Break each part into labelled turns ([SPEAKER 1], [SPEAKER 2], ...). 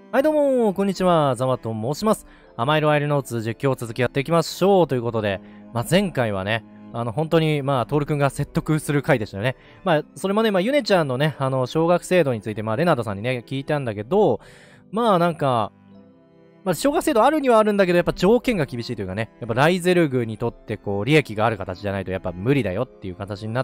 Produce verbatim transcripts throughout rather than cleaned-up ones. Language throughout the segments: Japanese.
[SPEAKER 1] はいどうも、こんにちは。ザワと申します。甘いロワイルノーツ実況を続きやっていきましょうということで、まあ、前回はね、あの、本当に、まあ、トールくんが説得する回でしたよね。まあ、それもね、まあ、ユネちゃんのね、あの、奨学制度について、まあ、レナードさんにね、聞いたんだけど、まあ、なんか、まあ、奨学制度あるにはあるんだけど、やっぱ条件が厳しいというかね、やっぱライゼルグにとって、こう、利益がある形じゃないと、やっぱ無理だよっていう形になって、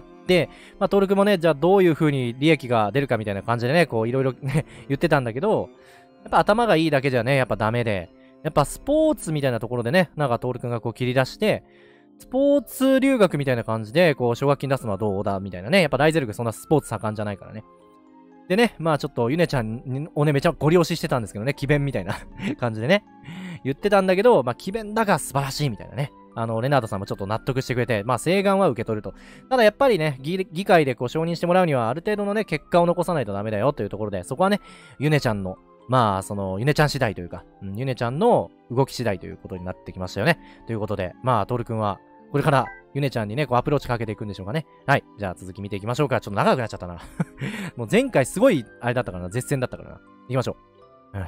[SPEAKER 1] まあ、トールくんもね、じゃあどういう風に利益が出るかみたいな感じでね、こう、いろいろね、言ってたんだけど、やっぱ頭がいいだけじゃね、やっぱダメで、やっぱスポーツみたいなところでね、なんかトールくんがこう切り出して、スポーツ留学みたいな感じで、こう、奨学金出すのはどうだみたいなね。やっぱライゼルグそんなスポーツ盛んじゃないからね。でね、まあちょっとユネちゃんをね、めちゃご利用ししてたんですけどね、奇弁みたいな感じでね、言ってたんだけど、まあ奇弁だが素晴らしいみたいなね。あの、レナードさんもちょっと納得してくれて、まあ、請願は受け取ると。ただやっぱりね、議、議会でこう承認してもらうには、ある程度のね、結果を残さないとダメだよというところで、そこはね、ユネちゃんの、まあ、その、ユネちゃん次第というか、うん、ユネちゃんの動き次第ということになってきましたよね。ということで、まあ、トールくんは、これから、ユネちゃんにね、こうアプローチかけていくんでしょうかね。はい。じゃあ続き見ていきましょうか。ちょっと長くなっちゃったな。もう前回すごい、あれだったからな。絶戦だったからな。行きましょう。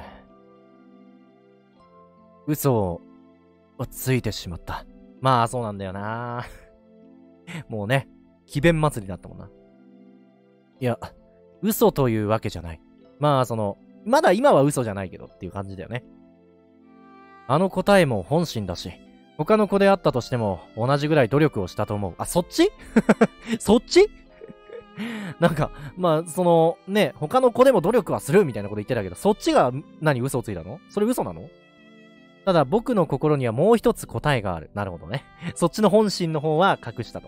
[SPEAKER 1] 嘘を、ついてしまった。まあ、そうなんだよな。もうね、奇弁祭りだったもんな。いや、嘘というわけじゃない。まあ、その、まだ今は嘘じゃないけどっていう感じだよね。あの答えも本心だし、他の子であったとしても同じぐらい努力をしたと思う。あ、そっちそっちなんか、まあ、その、ね、他の子でも努力はするみたいなこと言ってたけど、そっちが何嘘をついたの？それ嘘なの？ただ僕の心にはもう一つ答えがある。なるほどね。そっちの本心の方は隠したと。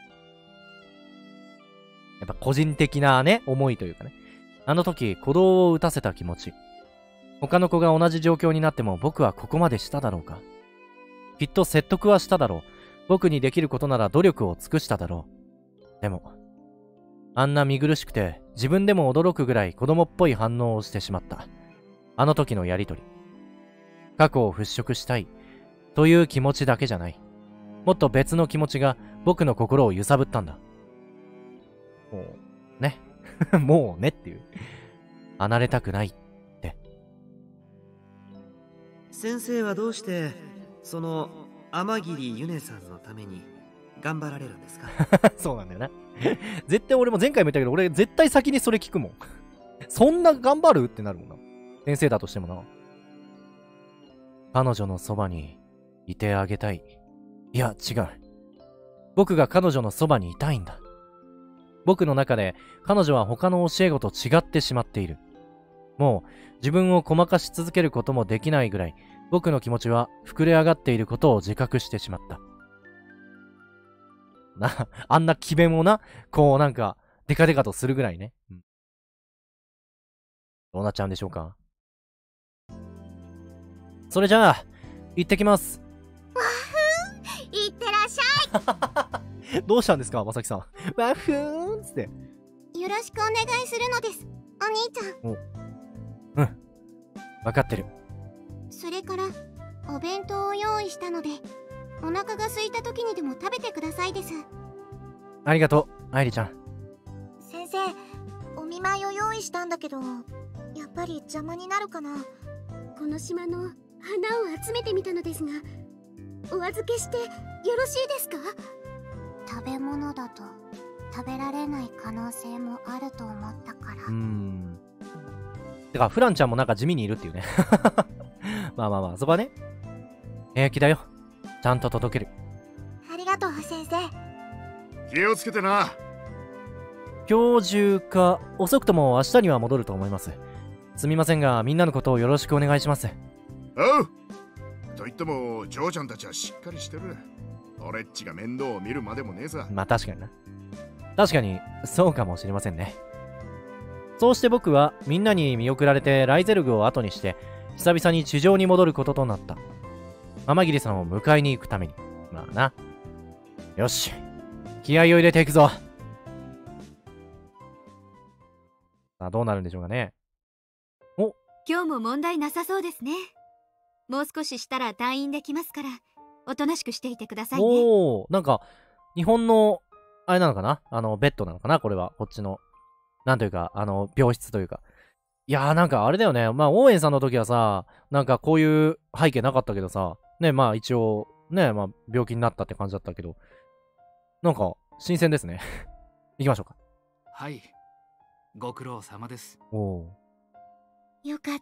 [SPEAKER 1] やっぱ個人的なね、思いというかね。あの時、鼓動を打たせた気持ち。他の子が同じ状況になっても僕はここまでしただろうか。きっと説得はしただろう。僕にできることなら努力を尽くしただろう。でも、あんな見苦しくて自分でも驚くぐらい子供っぽい反応をしてしまった。あの時のやりとり。過去を払拭したいという気持ちだけじゃない。もっと別の気持ちが僕の心を揺さぶったんだ。もう、ね。もうねっていう。離れたくないって。
[SPEAKER 2] 先生はどうして、その、天桐ゆねさんのために頑張られるんですか？
[SPEAKER 1] そうなんだよな。絶対俺も前回も言ったけど、俺絶対先にそれ聞くもん。そんな頑張るってなるもんな。先生だとしてもな。彼女のそばにいてあげたい。いや、違う。僕が彼女のそばにいたいんだ。僕の中で彼女は他の教え子と違ってしまっている。もう自分をごまかし続けることもできないぐらい、僕の気持ちは膨れ上がっていることを自覚してしまった。な、あんな奇弁をな、こうなんか、デカデカとするぐらいね。うん、どうなっちゃうんでしょうか。それじゃあ、行ってきます。
[SPEAKER 3] わふん、いってらっし
[SPEAKER 1] ゃい。どうしたんですか、まさきさん。わふーんつって。
[SPEAKER 3] よろしくお願いするのです、お兄ちゃん。
[SPEAKER 1] お、うん。わかってる。
[SPEAKER 3] それから、お弁当を用意したので、お腹が空いた時にでも食べてくださいです。
[SPEAKER 1] ありがとう、愛梨ちゃん。
[SPEAKER 4] 先生、お見舞いを用意したんだけど、やっぱり邪魔になるかな。
[SPEAKER 3] この島の花を集めてみたのですが、お預けしてよろしいですか？食べ物だと食べられない可能性もあると思ったから。
[SPEAKER 1] うーん。てか、フランちゃんもなんか地味にいるっていうね。まあまあまあ、そこはね、平気だよ。ちゃんと届ける。
[SPEAKER 4] ありがとう、先生。
[SPEAKER 5] 気をつけてな。
[SPEAKER 1] 今日中か、遅くとも明日には戻ると思います。すみませんが、みんなのことをよろしくお願いします。
[SPEAKER 5] おう。と言っても、嬢ちゃんたちはしっかりしてる。俺っちが面倒を見るまでもねえさ。
[SPEAKER 1] まあ確かにな。確かに、そうかもしれませんね。そうして僕は、みんなに見送られてライゼルグを後にして、久々に地上に戻ることとなった。天桐さんを迎えに行くために。まあな。よし。気合を入れていくぞ。さあ、どうなるんでしょうかね。お、
[SPEAKER 6] 今日も問題なさそうですね。もう少ししたら退院できますから、おとなしくしていてくださいね。
[SPEAKER 1] おー、なんか、日本の、あれなのかな、あの、ベッドなのかなこれは。こっちの、なんというか、あの、病室というか。 いやーなんかあれだよね。まあ、応援さんの時はさ、なんかこういう背景なかったけどさ、ね、まあ一応、ね、まあ病気になったって感じだったけど、なんか新鮮ですね。行きましょうか。
[SPEAKER 7] はい。ご苦労様です。
[SPEAKER 1] おお。
[SPEAKER 6] よかった。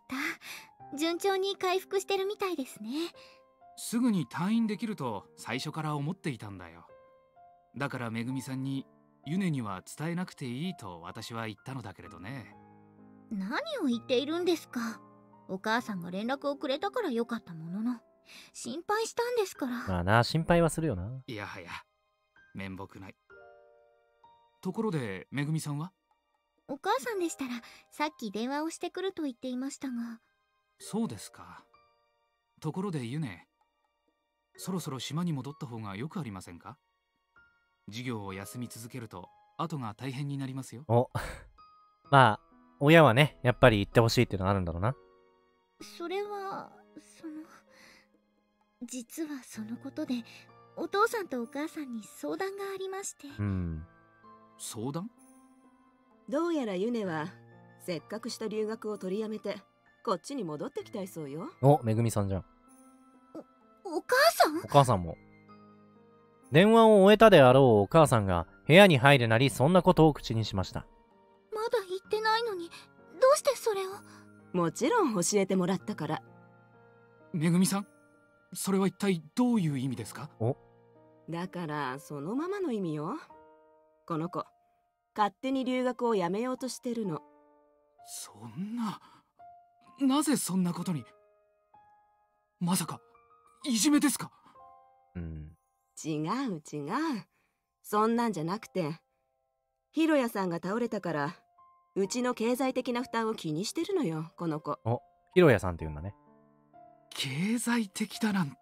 [SPEAKER 6] 順調に回復してるみたいですね。
[SPEAKER 7] すぐに退院できると最初から思っていたんだよ。だからめぐみさんにユネには伝えなくていいと私は言ったのだけれどね。
[SPEAKER 6] 何を言っているんですか。お母さんが連絡をくれたからよかったものの、心配したんですから。
[SPEAKER 1] まあな、心配はするよな。
[SPEAKER 7] いやはや、面目ない。ところでめぐみさんは？
[SPEAKER 6] お母さんでしたらさっき電話をしてくると言っていましたが。
[SPEAKER 7] そうですか。ところでユネ、そろそろ島に戻った方がよくありませんか？授業を休み続けると後が大変になりますよ。
[SPEAKER 1] おまあ親はねやっぱり言ってほしいっていうのがあるんだろうな。
[SPEAKER 6] それはその実はそのことでお父さんとお母さんに相談がありまして。
[SPEAKER 1] うん。
[SPEAKER 7] 相談？
[SPEAKER 8] どうやらユネはせっかくした留学を取りやめてこっちに戻ってきたいそうよ。
[SPEAKER 1] お、めぐみさんじゃん。
[SPEAKER 6] お、お母さん？
[SPEAKER 1] お母さんも。電話を終えたであろうお母さんが部屋に入るなりそんなことを口にしました。
[SPEAKER 6] まだ言ってないのにどうしてそれを？
[SPEAKER 8] もちろん教えてもらったから。
[SPEAKER 7] めぐみさん、それは一体どういう意味ですか？
[SPEAKER 1] お
[SPEAKER 8] だからそのままの意味よ。この子勝手に留学をやめようとしてるの。
[SPEAKER 7] そんな、なぜそんなことに？まさかいじめですか？
[SPEAKER 1] うん。
[SPEAKER 8] 違う違う、そんなんじゃなくて、ヒロヤさんが倒れたからうちの経済的な負担を気にしてるのよ、この子。
[SPEAKER 1] お、ヒロヤさんって言うんだね。
[SPEAKER 7] 経済的だなんて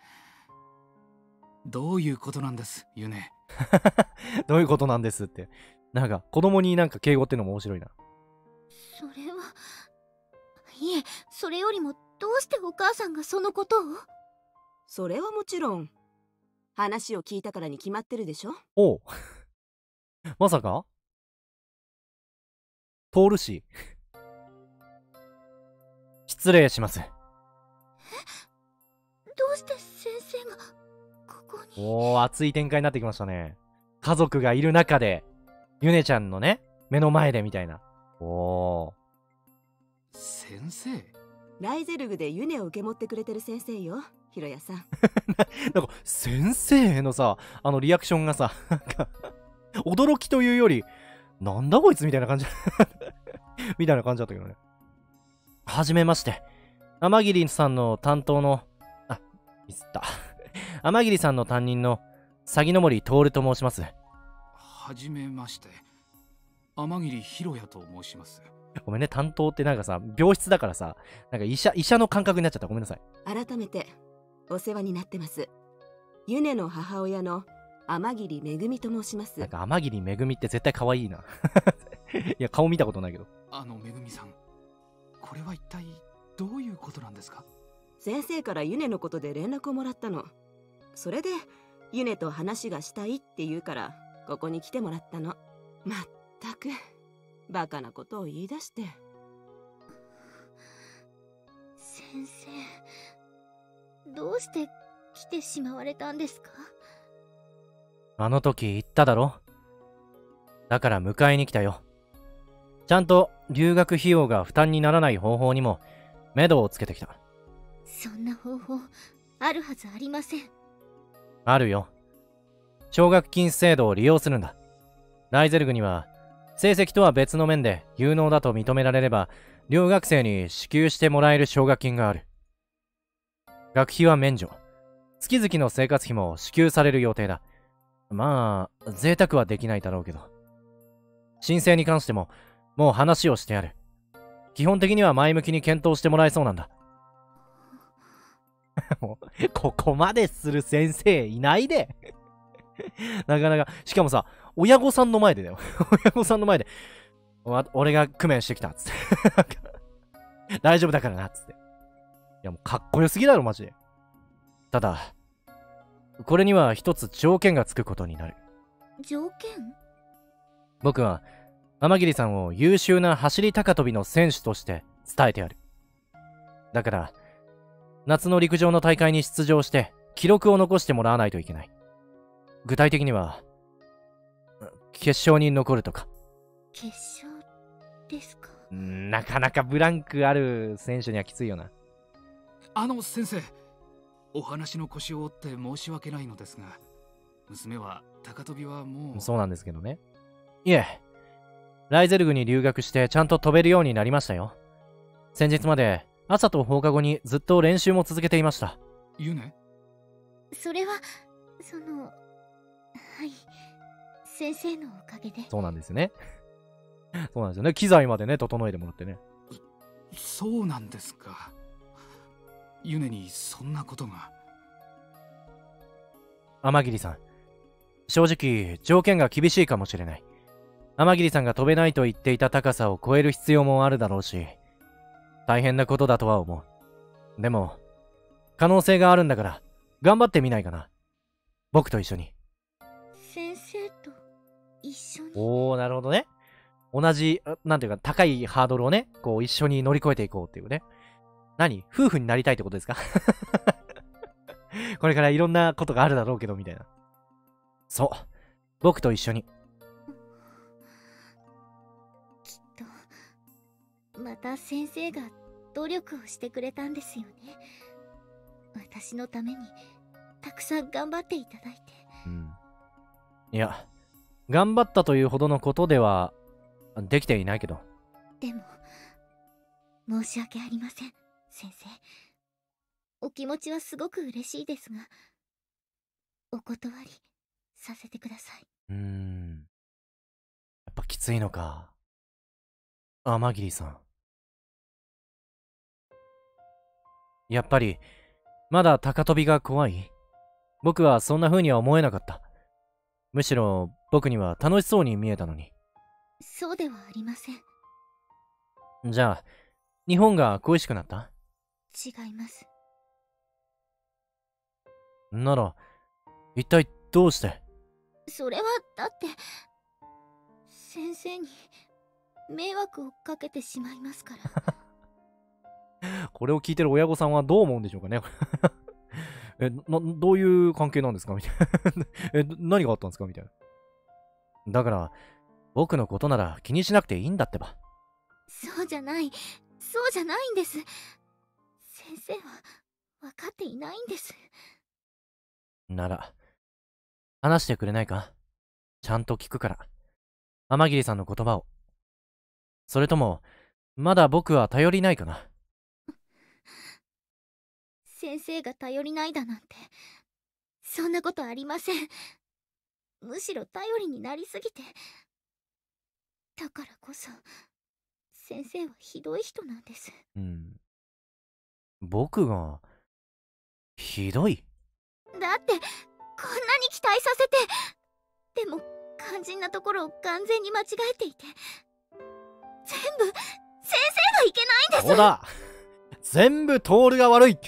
[SPEAKER 7] どういうことなんです、ユネ？
[SPEAKER 1] どういうことなんですって。なんか子供になんか敬語ってのも面白いな。
[SPEAKER 6] それは、いえ、それよりもどうしてお母さんがそのことを？
[SPEAKER 8] それはもちろん話を聞いたからに決まってるでしょ。
[SPEAKER 1] おうまさか通るし失礼します。え？
[SPEAKER 6] どうして先生がここに？
[SPEAKER 1] おー、熱い展開になってきましたね。家族がいる中でユネちゃんのね目の前でみたいな。おー、
[SPEAKER 7] 先生？
[SPEAKER 8] ライゼルグでユネを受け持ってくれてる先生よ、ヒロヤさん。
[SPEAKER 1] なんか先生のさあのリアクションがさなんか驚きというよりなんだこいつみたいな感じみたいな感じだったけどね。はじめまして、天桐さんの担当のあミスった天桐さんの担任の鷺の森徹と申します。
[SPEAKER 7] はじめまして、天桐ひろやと申します。
[SPEAKER 1] ごめんね、担当ってなんかさ病室だからさなんか医者医者の感覚になっちゃった。ごめんなさい。
[SPEAKER 8] 改めてお世話になってます。ユネの母親の天桐めぐみと申します。
[SPEAKER 1] なんか天桐めぐみって絶対可愛いな。いや顔見たことないけど。
[SPEAKER 7] あのめぐみさん、これは一体どういうことなんですか？
[SPEAKER 8] 先生からユネのことで連絡をもらったの。それでユネと話がしたいって言うからここに来てもらったの。まったくバカなことを言い出して。
[SPEAKER 6] 先生、どうして来てしまわれたんですか？
[SPEAKER 1] あの時言っただろ。だから迎えに来たよ。ちゃんと留学費用が負担にならない方法にも目処をつけてきた。
[SPEAKER 6] そんな方法あるはずありません。
[SPEAKER 1] あるよ。奨学金制度を利用するんだ。ライゼルグには成績とは別の面で有能だと認められれば留学生に支給してもらえる奨学金がある。学費は免除。月々の生活費も支給される予定だ。まあ贅沢はできないだろうけど、申請に関してももう話をしてある。基本的には前向きに検討してもらえそうなんだ。ここまでする先生いないでなかなか。しかもさ親御さんの前でだよ親御さんの前で俺が工面してきたっつって大丈夫だからなっつって。いやもうかっこよすぎだろマジで。ただこれには一つ条件がつくことになる。
[SPEAKER 6] 条件？
[SPEAKER 1] 僕は天桐さんを優秀な走り高跳びの選手として伝えてやる。だから、夏の陸上の大会に出場して記録を残してもらわないといけない。具体的には、決勝に残るとか。
[SPEAKER 6] 決勝ですか？
[SPEAKER 1] なかなかブランクある選手にはきついよな。
[SPEAKER 7] あの先生、お話の腰を折って申し訳ないのですが、娘は高跳びはもう。
[SPEAKER 1] そうなんですけどね。いえ、ライゼルグに留学してちゃんと飛べるようになりましたよ。先日まで朝と放課後にずっと練習も続けていました。
[SPEAKER 7] ユネ？
[SPEAKER 6] それはそのはい、先生のおかげで。
[SPEAKER 1] そうなんですよね。そうなんですよね。機材までね整えてもらってね。
[SPEAKER 7] そうなんですか。ユネにそんなことが。
[SPEAKER 1] 天桐さん、正直条件が厳しいかもしれない。天桐さんが飛べないと言っていた高さを超える必要もあるだろうし、大変なことだとは思う。でも可能性があるんだから頑張ってみないかな。僕と一緒に。
[SPEAKER 6] 先生と一緒に。
[SPEAKER 1] おー、なるほどね。同じ、なんていうか高いハードルをね、こう一緒に乗り越えていこうっていうね。何？夫婦になりたいってことですか？これからいろんなことがあるだろうけどみたいな。そう、僕と一緒に。
[SPEAKER 6] きっとまた先生が努力をしてくれたんですよね。私のためにたくさん頑張っていただいて。
[SPEAKER 1] うん。いや、頑張ったというほどのことではできていないけど。
[SPEAKER 6] でも申し訳ありません、先生。お気持ちはすごく嬉しいですが、お断りさせてください。
[SPEAKER 1] うーん。やっぱきついのか。天桐さん。やっぱり、まだ高跳びが怖い？僕はそんな風には思えなかった。むしろ僕には楽しそうに見えたのに。
[SPEAKER 6] そうではありません。
[SPEAKER 1] じゃあ、日本が恋しくなった？
[SPEAKER 6] 違います。
[SPEAKER 1] なら、一体どうして？
[SPEAKER 6] それはだって先生に迷惑をかけてしまいますから。
[SPEAKER 1] これを聞いてる親御さんはどう思うんでしょうかね。え、な、どういう関係なんですかみたいな。え、何があったんですかみたいな。だから、僕のことなら気にしなくていいんだってば。
[SPEAKER 6] そうじゃない、そうじゃないんです。先生は分かっていないんです。
[SPEAKER 1] なら、話してくれないか？ちゃんと聞くから。天桐さんの言葉を。それとも、まだ僕は頼りないかな？
[SPEAKER 6] 先生が頼りないだなんて、そんなことありません。むしろ頼りになりすぎて。だからこそ、先生はひどい人なんです。
[SPEAKER 1] うん。僕が、ひどい？
[SPEAKER 6] だって、こんなに期待させて、でも、肝心なところを完全に間違えていて、全部、先生がいけないんです。
[SPEAKER 1] そうだ！全部トールが悪い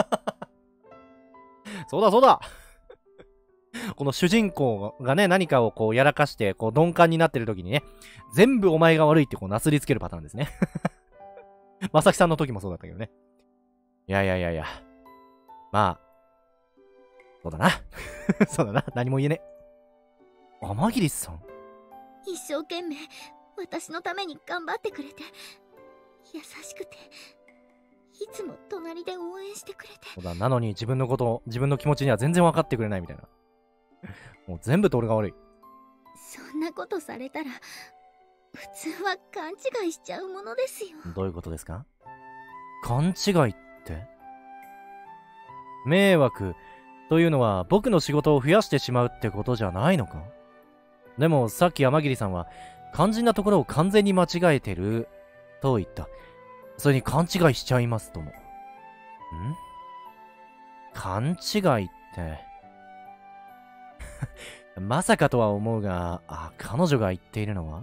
[SPEAKER 1] そうだそうだこの主人公がね、何かをこうやらかして、こう鈍感になってる時にね、全部お前が悪いってこうなすりつけるパターンですね。まさきさんの時もそうだったけどね。いやいやいやいや。まあ、そうだな。そうだな。何も言えねえ。天桐さん？
[SPEAKER 6] 一生懸命、私のために頑張ってくれて、優しくて、いつも隣で応援してくれて。
[SPEAKER 1] そうだ、なのに自分のこと、自分の気持ちには全然分かってくれないみたいな。もう全部と俺が悪い。
[SPEAKER 6] そんなことされたら、普通は勘違いしちゃうものですよ。
[SPEAKER 1] どういうことですか？勘違いって？迷惑というのは僕の仕事を増やしてしまうってことじゃないのか？でもさっき天桐さんは肝心なところを完全に間違えてると言った。それに勘違いしちゃいますとも。ん？勘違いってまさかとは思うが、あ、彼女が言っているのは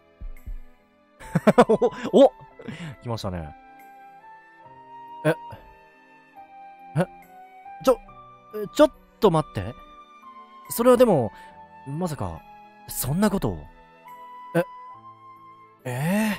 [SPEAKER 1] お、お来ましたね。え、え、ちょ、ちょっと待って。それはでも、まさか、そんなことを。え、 ええ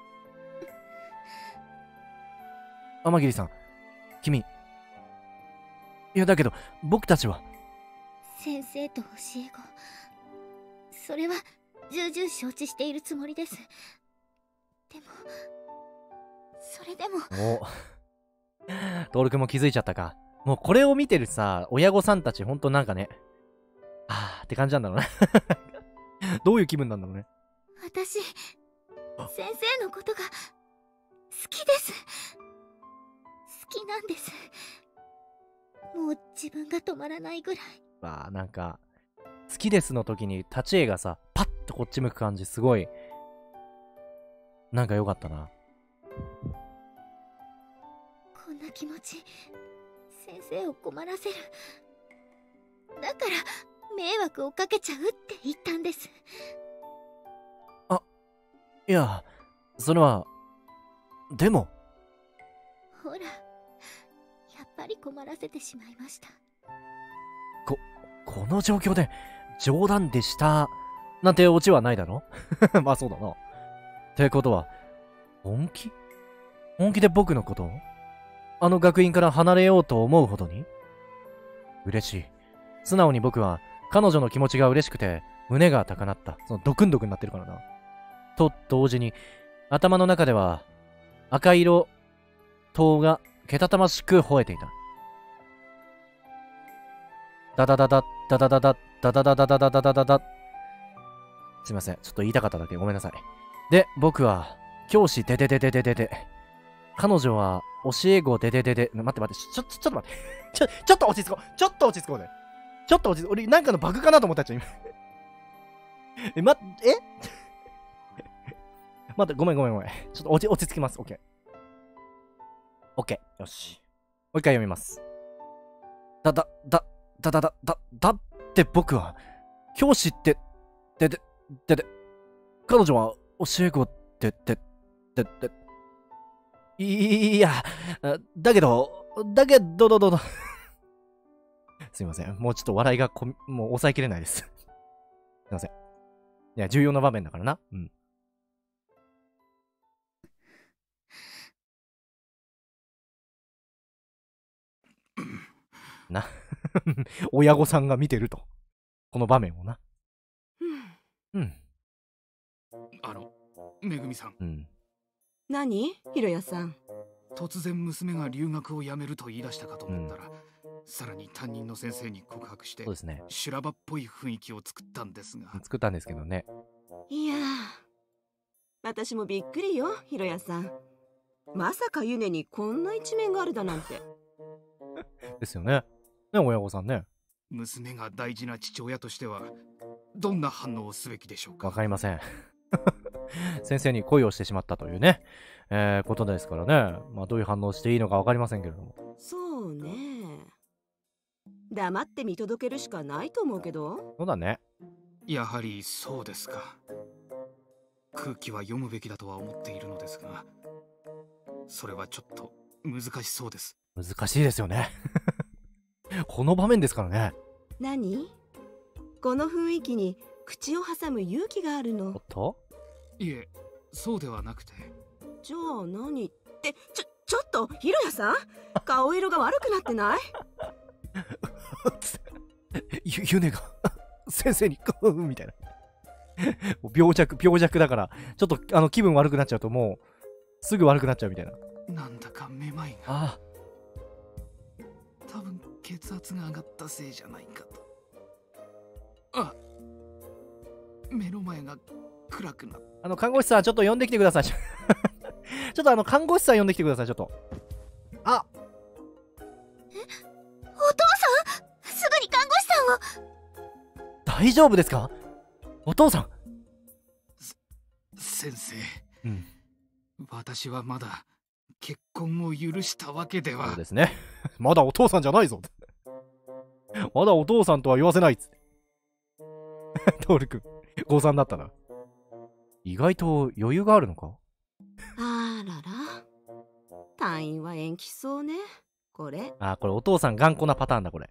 [SPEAKER 1] ー、天霧さん、君。いや、だけど、僕たちは。
[SPEAKER 6] 先生と教え子。それは、重々承知しているつもりです。でも、それでも。
[SPEAKER 1] おトール君も気づいちゃったか。もうこれを見てるさ、親御さんたちほんとなんかね、はぁーって感じなんだろうね。どういう気分なんだろうね。
[SPEAKER 6] 私、先生のことが、好きです。好きなんです。もう自分が止まらないぐらい。
[SPEAKER 1] わあ、なんか、好きですの時に立ち絵がさ、パッとこっち向く感じ、すごい、なんか良かったな。
[SPEAKER 6] こんな気持ち、先生を困らせる。だから、迷惑をかけちゃうって言ったんです。
[SPEAKER 1] あ、いや、それは、でも。
[SPEAKER 6] ほら、やっぱり困らせてしまいました。
[SPEAKER 1] こ、この状況で、冗談でした、なんてオチはないだろまあそうだな。ってことは、本気本気で僕のことをあの学院から離れようと思うほどに嬉しい。素直に僕は、彼女の気持ちが嬉しくて、胸が高鳴った。そのドクンドクになってるからな。と同時に、頭の中では、赤色、塔がけたたましく吠えていた。ダダダダ、ダダダダ、ダダダダダダダダダダ。すいません。ちょっと言いたかっただけ。ごめんなさい。で、僕は、教師デデデデデデデ。彼女は、教え子デデデデ。待って待って、ちょ、ちょ、ちょっと待って。ちょ、ちょっと落ち着こう。ちょっと落ち着こうね。ちょっと落ち着こう。俺、なんかのバグかなと思ったっちゃ、今。え、ま、え待って、ごめんごめんごめん。ちょっと落ち、落ち着きます。オッケー。オッケー。よし。もう一回読みます。だ、だ、だ、だ、だ、だ、だ、だって僕は、教師って、で、で、で、で、彼女は教え子って、で、で、で、いや、だけど、だけど、ど、ど、ど、すいません。もうちょっと笑いがこ、もう抑えきれないです。すいません。いや、重要な場面だからな。うん。な。親御さんが見てると。この場面をな。うん。
[SPEAKER 7] あの、めぐみさん。
[SPEAKER 1] うん。
[SPEAKER 8] 何ひろやさん。
[SPEAKER 7] 突然娘が留学をやめると言い出したかと思ったら、うん、さらに担任の先生に告白して、
[SPEAKER 1] そうですね。
[SPEAKER 7] 修羅場っぽい雰囲気を作ったんですが。
[SPEAKER 1] 作ったんですけどね。
[SPEAKER 8] いやー、私もびっくりよ、ひろやさん。まさかゆねにこんな一面があるだなんて。
[SPEAKER 1] ですよね。ね、親御さんね。
[SPEAKER 7] 娘が大事な父親としては、どんな反応をすべきでしょうか。
[SPEAKER 1] わかりません。先生に恋をしてしまったというね、えー、ことですからね。まあどういう反応していいのかわかりませんけれども。
[SPEAKER 8] そうね。黙って見届けるしかないと思うけど。
[SPEAKER 1] そうだね。
[SPEAKER 7] やはりそうですか。空気は読むべきだとは思っているのですが、それはちょっと難しそうです。
[SPEAKER 1] 難しいですよね。この場面ですからね。
[SPEAKER 8] 何？この雰囲気に口を挟む勇気があるの。
[SPEAKER 1] おっと？
[SPEAKER 7] いえ、そうではなくて。
[SPEAKER 8] じゃあ何って、ちょ、ちょっと、ひろやさん顔色が悪くなってない
[SPEAKER 1] ゆ、ゆねが、先生に、みたいな。病弱、病弱だから、ちょっとあの気分悪くなっちゃうともう、すぐ悪くなっちゃうみたいな。
[SPEAKER 7] なんだかめまいが。
[SPEAKER 1] ああ。
[SPEAKER 7] 多分血圧が上がったせいじゃないかと。あ、目の前が暗くなった。
[SPEAKER 1] あの看護師さんちょっと呼んできてください。ちょっとあの看護師さん呼んできてください。ちょっと。あ。
[SPEAKER 6] え、お父さん、すぐに看護師さんを。
[SPEAKER 1] 大丈夫ですか？お父さん。
[SPEAKER 7] 先生。
[SPEAKER 1] うん。
[SPEAKER 7] 私はまだ結婚を許したわけでは。
[SPEAKER 1] そうですね。まだお父さんじゃないぞ。まだお父さんとは言わせないっつって。トール君、ごさんだったな。意外と余裕があるのか？
[SPEAKER 8] あらら。退院は延期そうね。これ。
[SPEAKER 1] あ、これお父さん頑固なパターンだ、これ。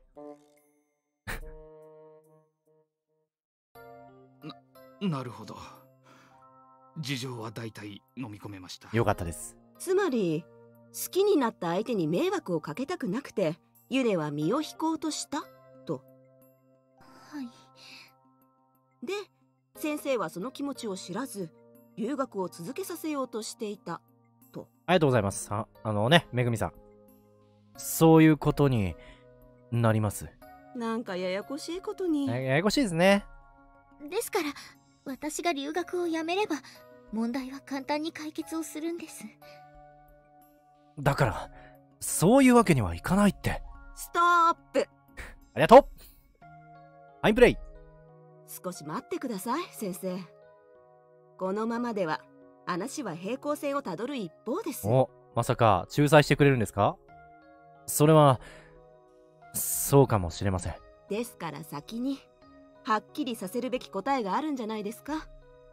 [SPEAKER 7] な、なるほど。 事情は大体飲み込めました。
[SPEAKER 1] よかったです。
[SPEAKER 8] つまり好きになった相手に迷惑をかけたくなくてユネは身を引こうとしたと。
[SPEAKER 6] はい。
[SPEAKER 8] で先生はその気持ちを知らず留学を続けさせようとしていたと。
[SPEAKER 1] ありがとうございます。あ、あのね、めぐみさん。そういうことになります。
[SPEAKER 8] なんかややこしいことに。
[SPEAKER 1] ややこしいですね。
[SPEAKER 6] ですから私が留学をやめれば問題は簡単に解決をするんです。
[SPEAKER 1] だからそういうわけにはいかないって。
[SPEAKER 8] ストップ。
[SPEAKER 1] ありがとう。ファインプレイ。
[SPEAKER 8] 少し待ってください先生。このままでは話は平行線をたどる一方です。
[SPEAKER 1] お、まさか仲裁してくれるんですか？それはそうかもしれません。
[SPEAKER 8] ですから先にはっきりさせるべき答えがあるんじゃないですか。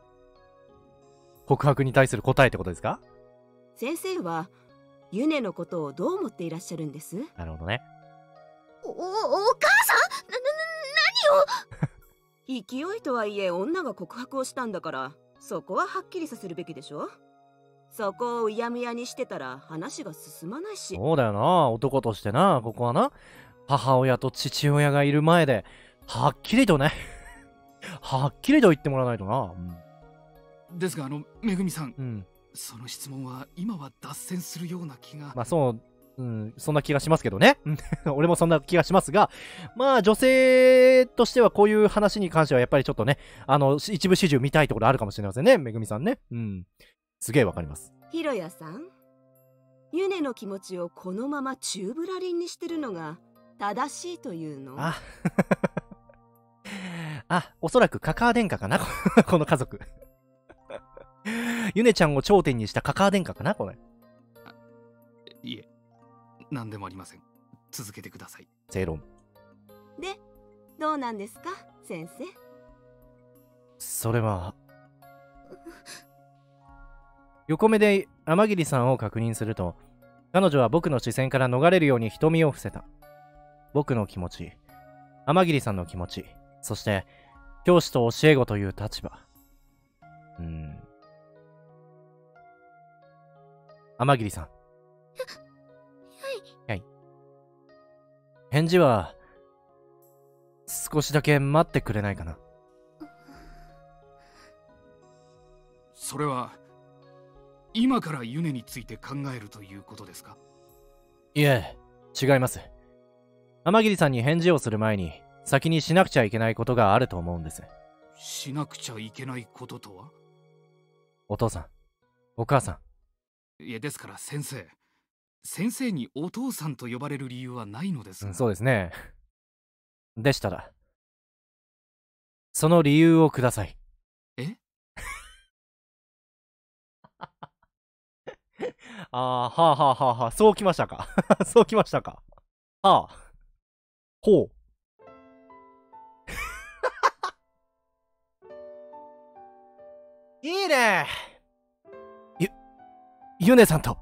[SPEAKER 1] 告白に対する答えってことですか？
[SPEAKER 8] 先生はユネのことをどう思っていらっしゃるんです？
[SPEAKER 1] なるほどね。
[SPEAKER 6] お、お母さん、な、な、な、
[SPEAKER 8] 何を勢いとはいえ女が告白をしたんだからそこははっきりさせるべきでしょ。そこをうやむやにしてたら話が進まないし。
[SPEAKER 1] そうだよな、男としてな。ここはな、母親と父親がいる前ではっきりとねはっきりと言ってもらわないとな、
[SPEAKER 7] うん、ですがあのめぐみさん、
[SPEAKER 1] うん、
[SPEAKER 7] その質問は今は脱線するような気が。
[SPEAKER 1] まあそう、うん、そんな気がしますけどね俺もそんな気がしますが、まあ女性としてはこういう話に関してはやっぱりちょっとね、あの一部始終見たいところあるかもしれませんね、めぐみさんね。うん、すげえわかります。
[SPEAKER 8] ひろやさん、ユネの気持ちをこのまま宙ぶらりんにしてるのが正しいというの？
[SPEAKER 1] ああ、おそらくカカア殿下かなこの家族ユネちゃんを頂点にしたカカア殿下かなこれ。
[SPEAKER 7] いえ、何でもありません。続けてください。
[SPEAKER 1] 正論。
[SPEAKER 8] で、どうなんですか先生？
[SPEAKER 1] それは横目で天桐さんを確認すると、彼女は僕の視線から逃れるように瞳を伏せた。僕の気持ち、天桐さんの気持ち、そして教師と教え子という立場。うーん。天桐さん。はい。はい。返事は少しだけ待ってくれないかな。
[SPEAKER 7] それは今からユネについて考えるということですか？
[SPEAKER 1] いえ、違います。天桐さんに返事をする前に先にしなくちゃいけないことがあると思うんです。
[SPEAKER 7] しなくちゃいけないこととは？
[SPEAKER 1] お父さん、お母さ
[SPEAKER 7] ん。いや、ですから先生、先生にお父さんと呼ばれる理由はないのですが。
[SPEAKER 1] うん、そうですね。でしたらその理由をください。
[SPEAKER 7] え
[SPEAKER 1] ああ、はあはあはあはあ、そうきましたか。そうきましたか。はあ。ほう。いいね。ゆ、ゆねさんと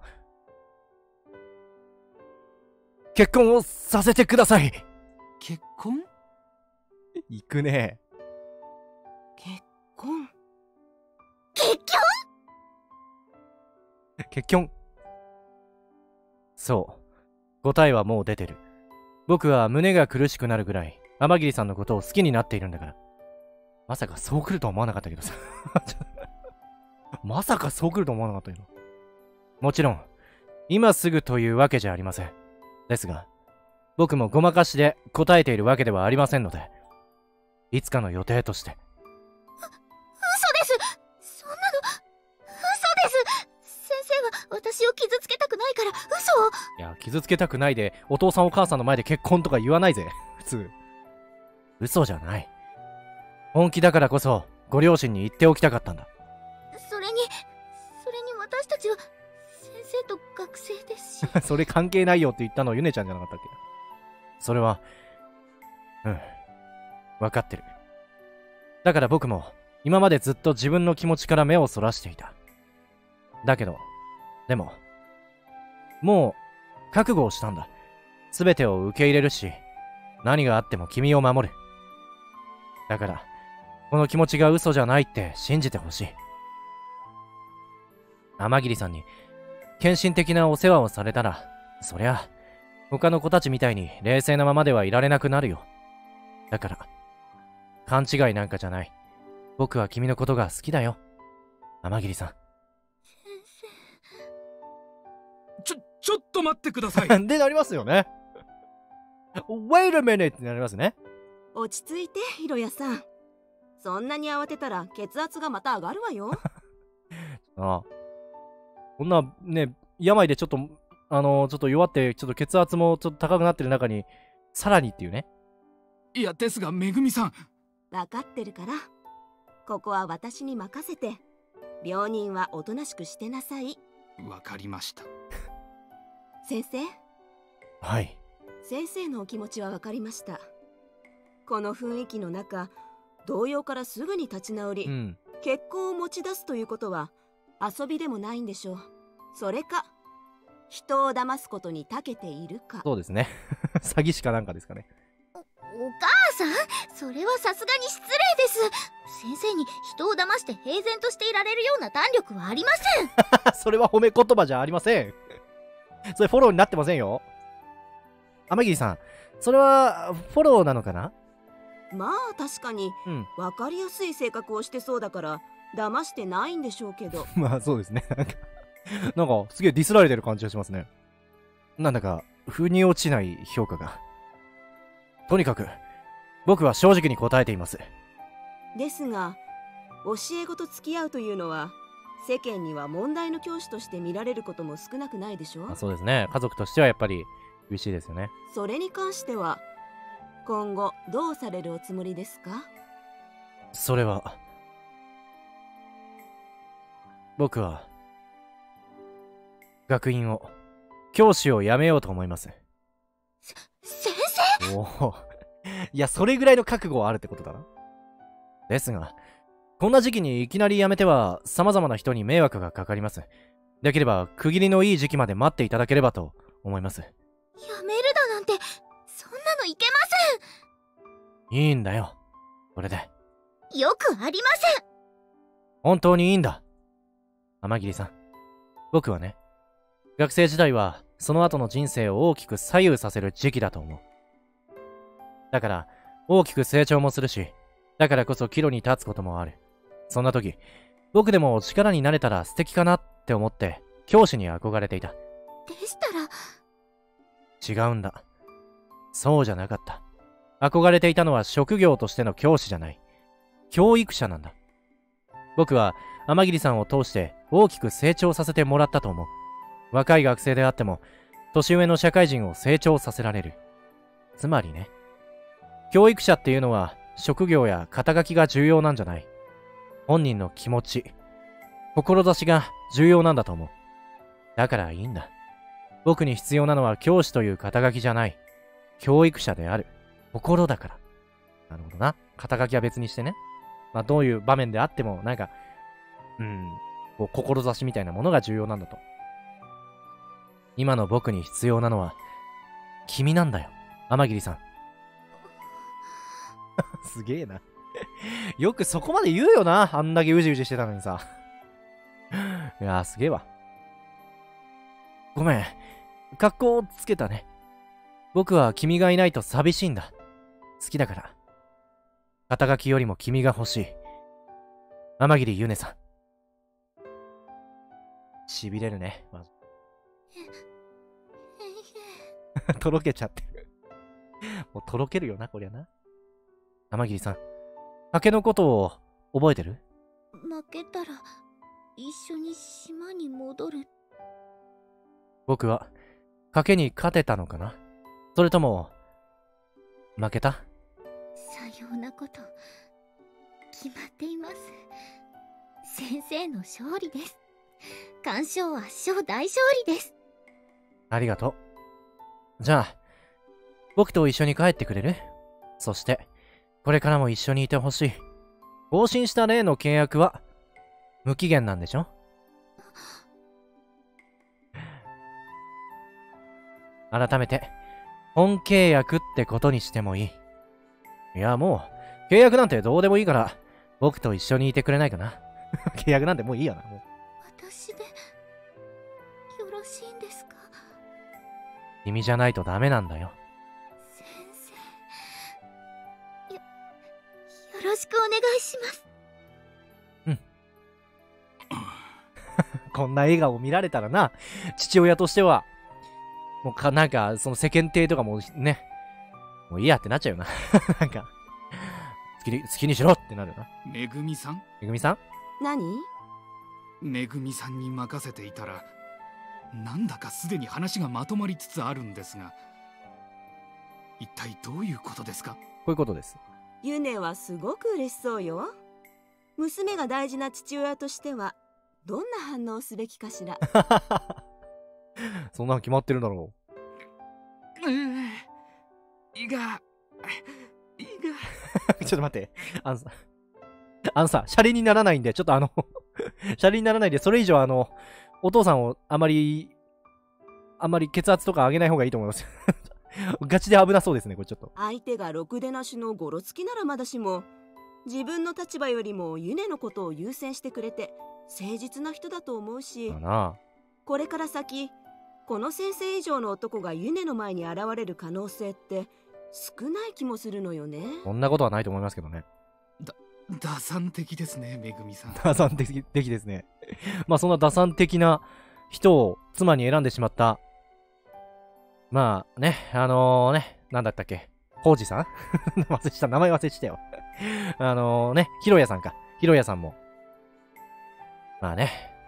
[SPEAKER 1] 結婚をさせてください。
[SPEAKER 7] 結婚？
[SPEAKER 1] 行くね。
[SPEAKER 8] 結婚？
[SPEAKER 6] 結婚？
[SPEAKER 1] 結婚。そう。答えはもう出てる。僕は胸が苦しくなるぐらい天桐さんのことを好きになっているんだから。まさかそう来るとは思わなかったけどさ。まさかそう来ると思わなかったけど。もちろん、今すぐというわけじゃありません。ですが、僕もごまかしで答えているわけではありませんので、いつかの予定として。
[SPEAKER 6] 嘘です。そんなの、嘘です。先生は私を傷つけたくないから嘘を。
[SPEAKER 1] いや、傷つけたくないでお父さんお母さんの前で結婚とか言わないぜ。普通。嘘じゃない。本気だからこそご両親に言っておきたかったんだ。
[SPEAKER 6] それに、それに私たちは先生と学生ですし。
[SPEAKER 1] それ関係ないよって言ったのゆねちゃんじゃなかったっけ？それは、うん、わかってる。だから僕も今までずっと自分の気持ちから目をそらしていた。だけど、でも、もう覚悟をしたんだ。すべてを受け入れるし、何があっても君を守る。だから、この気持ちが嘘じゃないって信じてほしい。 天桐さんに献身的なお世話をされたら、そりゃ、他の子たちみたいに冷静なままではいられなくなるよ。だから、勘違いなんかじゃない。僕は君のことが好きだよ。天桐さん。
[SPEAKER 6] 先
[SPEAKER 7] ちょ、ちょっと待ってください。
[SPEAKER 1] で、なりますよね。Wait a minute ってなりますね。
[SPEAKER 8] 落ち着いて、ヒロヤさん。そんなに慌てたら血圧がまた上がるわよ。
[SPEAKER 1] ああ。こんなね、病でちょっと、あのー、ちょっと弱って、ちょっと血圧もちょっと高くなってる中に、さらにっていうね。
[SPEAKER 7] いや、ですが、めぐみさん。
[SPEAKER 8] 分かってるから。ここは私に任せて。病人はおとなしくしてなさい。
[SPEAKER 7] わかりました。
[SPEAKER 8] 先生。
[SPEAKER 1] はい。
[SPEAKER 8] 先生のお気持ちは分かりました。この雰囲気の中、動揺からすぐに立ち直り、うん、結婚を持ち出すということは遊びでもないんでしょう。それか人を騙すことに長けているか。
[SPEAKER 1] そうですね。詐欺師かなんかですかね。
[SPEAKER 6] お、お母さん、それはさすがに失礼です。先生に人を騙して平然としていられるような胆力はありません。
[SPEAKER 1] それは褒め言葉じゃありません。それフォローになってませんよ。天桐さん、それはフォローなのかな？
[SPEAKER 8] まあ確かに、うん、分かりやすい性格をしてそうだから騙してないんでしょうけど。
[SPEAKER 1] まあそうですね。なんかなんかすげえディスられてる感じがしますね。なんだか腑に落ちない評価が。とにかく僕は正直に答えています。
[SPEAKER 8] ですが教え子と付き合うというのは世間には問題の教師として見られることも少なくないでしょう。
[SPEAKER 1] あ、そうですね。家族としてはやっぱり厳しいですよね。
[SPEAKER 8] それに関しては今後どうされるおつもりですか？
[SPEAKER 1] それは僕は学院を教師を辞めようと思います。
[SPEAKER 6] せ先生？
[SPEAKER 1] おおいや、それぐらいの覚悟はあるってことだな。ですがこんな時期にいきなり辞めては様々な人に迷惑がかかります。できれば区切りのいい時期まで待っていただければと思います。
[SPEAKER 6] 辞めるだなんてそんなのいけま
[SPEAKER 1] せん。いいんだよ、これで。
[SPEAKER 6] よくありません。
[SPEAKER 1] 本当にいいんだ。天桐さん、僕はね、学生時代はその後の人生を大きく左右させる時期だと思う。だから大きく成長もするし、だからこそ岐路に立つこともある。そんな時、僕でも力になれたら素敵かなって思って教師に憧れていた。
[SPEAKER 6] でしたら
[SPEAKER 1] 違うんだ。そうじゃなかった。憧れていたのは職業としての教師じゃない。教育者なんだ。僕は天桐さんを通して大きく成長させてもらったと思う。若い学生であっても、年上の社会人を成長させられる。つまりね、教育者っていうのは職業や肩書きが重要なんじゃない。本人の気持ち、志が重要なんだと思う。だからいいんだ。僕に必要なのは教師という肩書きじゃない。教育者である。心だから。なるほどな。肩書きは別にしてね。まあどういう場面であっても、なんか、うん、こう、志みたいなものが重要なんだと。今の僕に必要なのは、君なんだよ、天桐さん。すげえな。よくそこまで言うよな。あんだけうじうじしてたのにさ。いやー、すげえわ。ごめん。格好をつけたね。僕は君がいないと寂しいんだ。好きだから。肩書きよりも君が欲しい。天桐ゆねさん。痺れるね。まずとろけちゃってる。もうとろけるよな、こりゃな。天桐さん、賭けのことを覚えてる？
[SPEAKER 6] 負けたら一緒に島に戻る。
[SPEAKER 1] 僕は賭けに勝てたのかな？それとも負けた？
[SPEAKER 6] さようなこと決まっています。先生の勝利です。完勝圧勝大勝利です。
[SPEAKER 1] ありがとう。じゃあ僕と一緒に帰ってくれる？そしてこれからも一緒にいてほしい。更新した例の契約は無期限なんでしょ？改めて本契約ってことにしてもいい。いや、もう契約なんてどうでもいいから僕と一緒にいてくれないかな。契約なんてもういいやな、もう。
[SPEAKER 6] 私で
[SPEAKER 1] 君じゃないとダメなんだよ。
[SPEAKER 6] 先生。よ、よろしくお願いします。
[SPEAKER 1] うん。こんな笑顔見られたらな、父親としては、もうか、なんか、その世間体とかもね、もういいやってなっちゃうよな。なんか、好きに、好きにしろってなるよな。
[SPEAKER 7] めぐみさん
[SPEAKER 1] めぐみさん
[SPEAKER 8] 何？
[SPEAKER 7] めぐみさんに任せていたら、なんだかすでに話がまとまりつつあるんですが、一体どういうことですか？
[SPEAKER 1] こういうことです。
[SPEAKER 8] ユネはすごく嬉しそうよ。娘が大事な父親としてはどんな反応すべきかしら。
[SPEAKER 1] そんなの決まってるだろ
[SPEAKER 7] う。いが、い
[SPEAKER 1] が。ちょっと待って。あのさ、あのさ、シャレにならないんで、ちょっとあの、シャレにならないで、それ以上あの、お父さんをあまり、あまり血圧とか上げない方がいいと思います。ガチで危なそうですね、これちょっと。
[SPEAKER 8] 相手がろくでなしのゴロつきならまだしも、自分の立場よりもユネのことを優先してくれて誠実な人だと思うし、
[SPEAKER 1] だな。
[SPEAKER 8] これから先この先生以上の男がユネの前に現れる可能性って少ない気もするのよね。
[SPEAKER 1] そんなことはないと思いますけどね。
[SPEAKER 7] だ打算的ですね、めぐみさん。
[SPEAKER 1] 打算的的ですね。まあそんな打算的な人を妻に選んでしまった、まあね、あのー、ね、なんだったっけ、コウジさん忘れした、名前忘れしたよ。あのー、ね、ヒロヤさんか。ヒロヤさんも。まあね。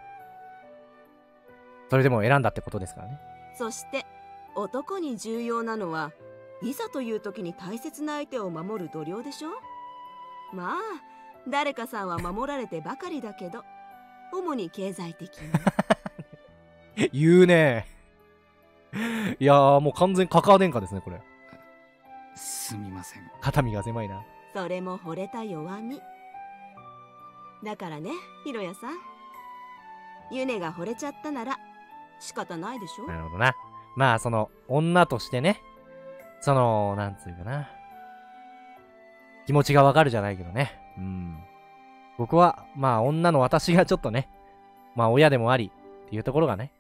[SPEAKER 1] それでも選んだってことですからね。
[SPEAKER 8] そして男に重要なのはいざという時に大切な相手を守る度量でしょ。まあ誰かさんは守られてばかりだけど、主に経済的に。
[SPEAKER 1] 言うね。いやーもう完全カカア殿下ですねこれ。
[SPEAKER 7] すみません。
[SPEAKER 1] 肩身が狭いな。
[SPEAKER 8] それも惚れた弱みだからね、ヒロヤさん。ユネが惚れちゃったなら仕方ないでしょ。
[SPEAKER 1] なるほどな。まあその女としてね、そのなんつうかな、気持ちがわかるじゃないけどね。うん。僕はまあ女の私がちょっとね、まあ親でもありっていうところがね、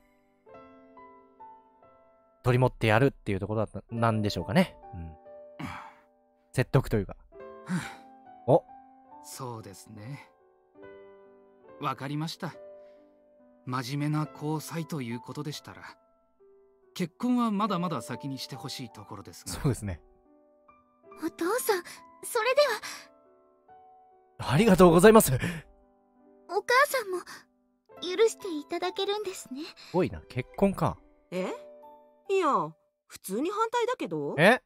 [SPEAKER 1] 取り持ってやるっていうところだったなんでしょうかね。うん。説得というか。お。
[SPEAKER 7] そうですね。わかりました。真面目な交際ということでしたら、結婚はまだまだ先にしてほしいところですが。
[SPEAKER 1] そうですね。
[SPEAKER 6] お父さん、それで
[SPEAKER 1] は。ありがとうございます。
[SPEAKER 6] お母さんも許していただけるんですね。
[SPEAKER 1] 多いな、結婚か。
[SPEAKER 8] え？いや、普通に反対だけど。
[SPEAKER 1] え？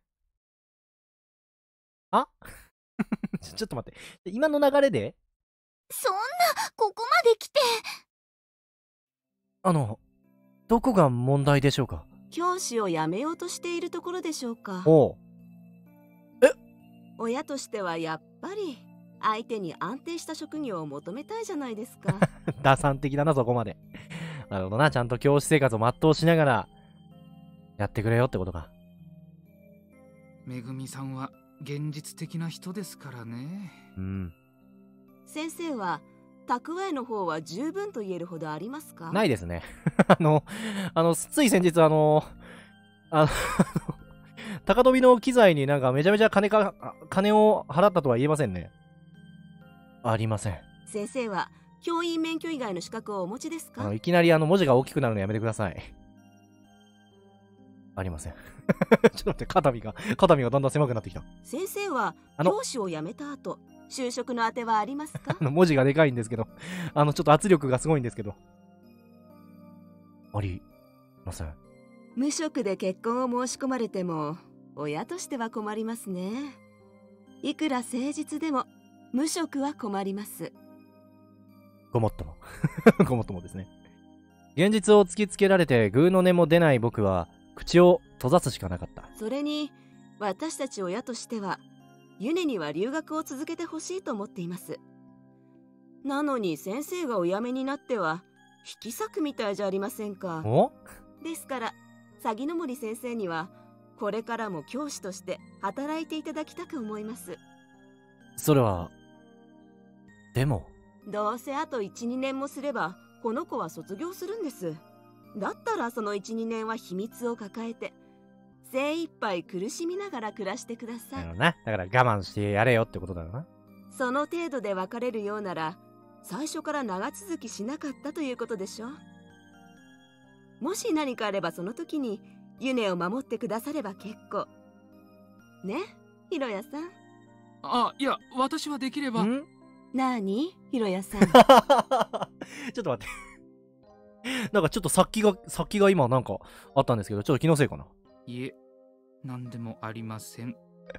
[SPEAKER 1] あちょ、ちょっと待って。今の流れで？
[SPEAKER 6] そんな、ここまで来て。
[SPEAKER 1] あの、どこが問題でしょうか？
[SPEAKER 8] 教師を辞めようとしているところでしょうか。
[SPEAKER 1] おう。え？
[SPEAKER 8] 親としてはやっぱり相手に安定した職業を求めたいじゃないですか。
[SPEAKER 1] 打算的だな、そこまで。なるほどな、ちゃんと教師生活を全うしながらやってくれよってことか。
[SPEAKER 7] めぐみさんは現実的な人ですからね。
[SPEAKER 1] うん。
[SPEAKER 8] 先生は蓄えの方は十分と言えるほどありますか？
[SPEAKER 1] ないですね。あの、あの、つい先日あの、あの、高飛びの機材になんかめちゃめちゃ金か、金を払ったとは言えませんね。ありません。
[SPEAKER 8] 先生は教員免許以外の資格をお持ちですか？
[SPEAKER 1] あのいきなりあの文字が大きくなるのやめてください。ありません。ちょっと待って、肩身が、肩身がだんだん狭くなってきた。
[SPEAKER 8] 先生は教師を辞めた後、就職の当てはありますか？
[SPEAKER 1] あの文字がでかいんですけど、あのちょっと圧力がすごいんですけど。ありません。
[SPEAKER 8] 無職で結婚を申し込まれても、親としては困りますね。いくら誠実でも無職は困ります。
[SPEAKER 1] ごもっとも。ごもっともですね。現実を突きつけられてグーの音も出ない僕は口を閉ざすしかなかった。
[SPEAKER 8] それに私たち親としてはユネには留学を続けてほしいと思っています。なのに先生がお辞めになっては引き裂くみたいじゃありませんか。
[SPEAKER 1] お？
[SPEAKER 8] ですから鷺の森先生にはこれからも教師として働いていただきたく思います。
[SPEAKER 1] それはでも
[SPEAKER 8] どうせあと いちにねんもすればこの子は卒業するんです。だったらその いちにねんは秘密を抱えて精一杯苦しみながら暮らしてください。
[SPEAKER 1] なるほどな。だから我慢してやれよってことだよな。
[SPEAKER 8] その程度で別れるようなら最初から長続きしなかったということでしょ。もし何かあればその時にユネを守ってくだされば結構ね、ヒロヤさん。
[SPEAKER 7] あ、いや、私はできれば。
[SPEAKER 1] ん
[SPEAKER 8] なーに、ヒロヤさん。
[SPEAKER 1] ちょっと待ってなんかちょっと殺気が、殺気が今なんかあったんですけど、ちょっと気のせいかな。
[SPEAKER 7] いえ、なんでもありません。
[SPEAKER 1] い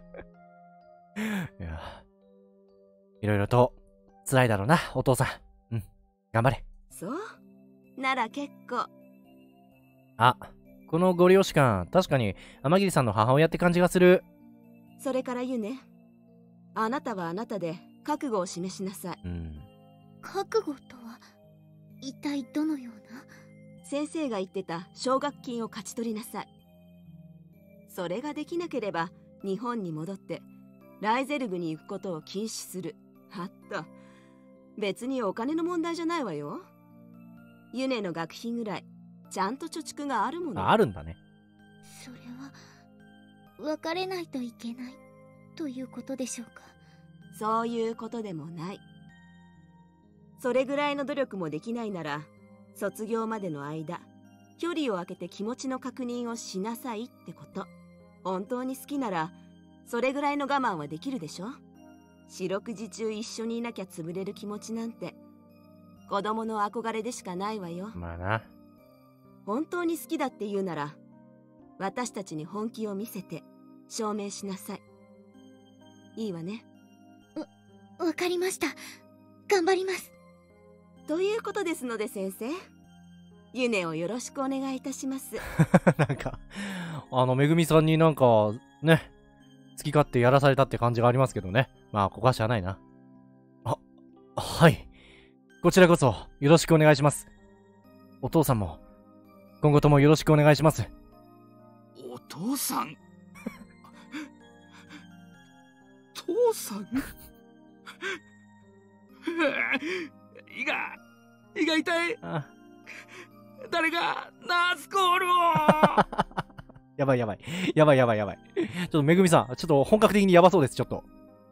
[SPEAKER 1] や、いろいろと辛いだろうな、お父さん。うん、頑張れ。
[SPEAKER 8] そうなら結構。
[SPEAKER 1] あ、このご両親、確かに天桐さんの母親って感じがする。
[SPEAKER 8] それからユネ、あなたはあなたで覚悟を示しなさい。
[SPEAKER 1] うん。
[SPEAKER 6] 覚悟とは一体どのような？
[SPEAKER 8] 先生が言ってた奨学金を勝ち取りなさい。それができなければ日本に戻ってライゼルグに行くことを禁止する。はっと、別にお金の問題じゃないわよ。ユネの学費ぐらいちゃんと貯蓄があるもの。
[SPEAKER 1] あ、あるんだね。
[SPEAKER 6] それは別れないといけないということでしょうか？
[SPEAKER 8] そういうことでもない。それぐらいの努力もできないなら卒業までの間距離を空けて気持ちの確認をしなさいってこと。本当に好きならそれぐらいの我慢はできるでしょ。四六時中一緒にいなきゃ潰れる気持ちなんて子供の憧れでしかないわよ。
[SPEAKER 1] まあな。
[SPEAKER 8] 本当に好きだって言うなら私たちに本気を見せて証明しなさい。いいわね。
[SPEAKER 6] わ、わかりました。頑張ります。
[SPEAKER 8] ということですので先生、ユネをよろしくお願いいたします。
[SPEAKER 1] なんか、あの、めぐみさんになんか、ね、好き勝手やらされたって感じがありますけどね。まあ、ここはしゃあないな。あ、はい。こちらこそ、よろしくお願いします。お父さんも、今後ともよろしくお願いします。
[SPEAKER 7] お父さん父さん胃が胃が痛い。
[SPEAKER 1] あ、
[SPEAKER 7] 誰がナースコールを
[SPEAKER 1] やばいやばい。やばいやばいやばい。ちょっとめぐみさん、ちょっと本格的にやばそうです、ちょっと。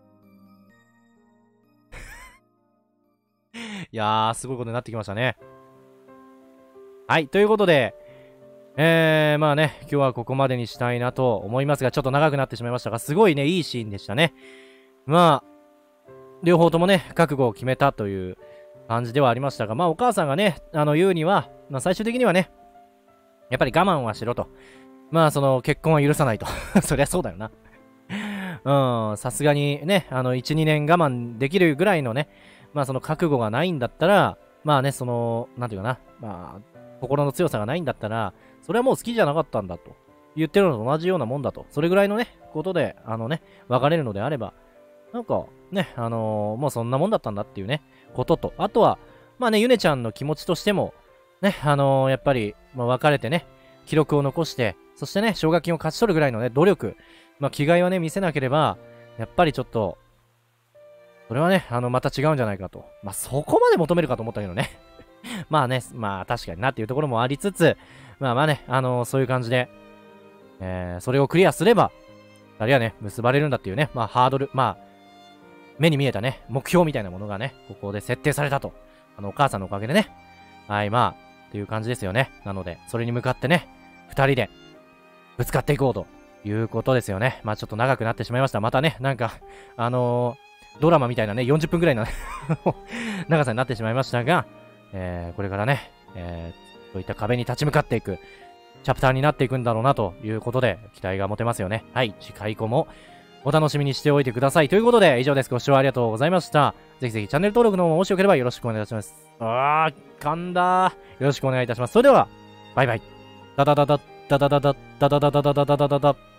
[SPEAKER 1] いやー、すごいことになってきましたね。はい、ということで、えー、まあね、今日はここまでにしたいなと思いますが、ちょっと長くなってしまいましたが、すごいね、いいシーンでしたね。まあ、両方ともね、覚悟を決めたという感じではありましたが、まあお母さんがね、あの言うには、まあ最終的にはね、やっぱり我慢はしろと。まあその結婚は許さないと。そりゃそうだよな。うん、さすがにね、あのいち、にねん我慢できるぐらいのね、まあその覚悟がないんだったら、まあね、その、なんていうかな、まあ、心の強さがないんだったら、それはもう好きじゃなかったんだと。言ってるのと同じようなもんだと。それぐらいのね、ことで、あのね、別れるのであれば、なんか、ね、あのー、もうそんなもんだったんだっていうね、ことと、あとは、まあね、ゆねちゃんの気持ちとしても、ね、あのー、やっぱり、まあ、別れてね、記録を残して、そしてね、奨学金を勝ち取るぐらいのね、努力、まあ、気概はね、見せなければ、やっぱりちょっと、それはね、あの、また違うんじゃないかと。まあ、そこまで求めるかと思ったけどね。まあね、まあ、確かになっていうところもありつつ、まあまあね、あのー、そういう感じで、えー、それをクリアすれば、二人はね、結ばれるんだっていうね、まあ、ハードル、まあ、目に見えたね、目標みたいなものがね、ここで設定されたと。あの、お母さんのおかげでね。はい、まあ、っていう感じですよね。なので、それに向かってね、二人で、ぶつかっていこうということですよね。まあ、ちょっと長くなってしまいました。またね、なんか、あのー、ドラマみたいなね、よんじゅっぷんくらいの長さになってしまいましたが、えー、これからね、えー、そういった壁に立ち向かっていく、チャプターになっていくんだろうなということで、期待が持てますよね。はい、次回以降も、お楽しみにしておいてください。ということで、以上です。ご視聴ありがとうございました。ぜひぜひチャンネル登録の方ももしよければよろしくお願いします。あー、噛んだー。よろしくお願いいたします。それでは、バイバイ。ダダダダ、ダダダダ、ダダダダダダダダダ。